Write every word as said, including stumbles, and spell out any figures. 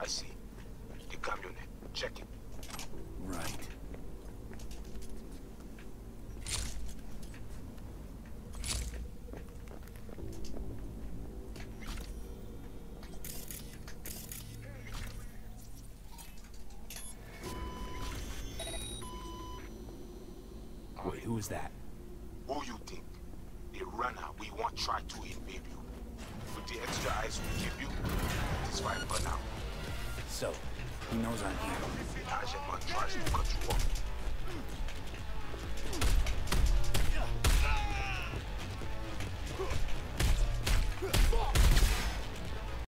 I see. The camionette. Check it. Right. Wait, who is that? Who you think? The runner we want try to invade you. With the extra eyes we give you, it's fine for now. So, he knows I'm here. The agent man tries to cut you off.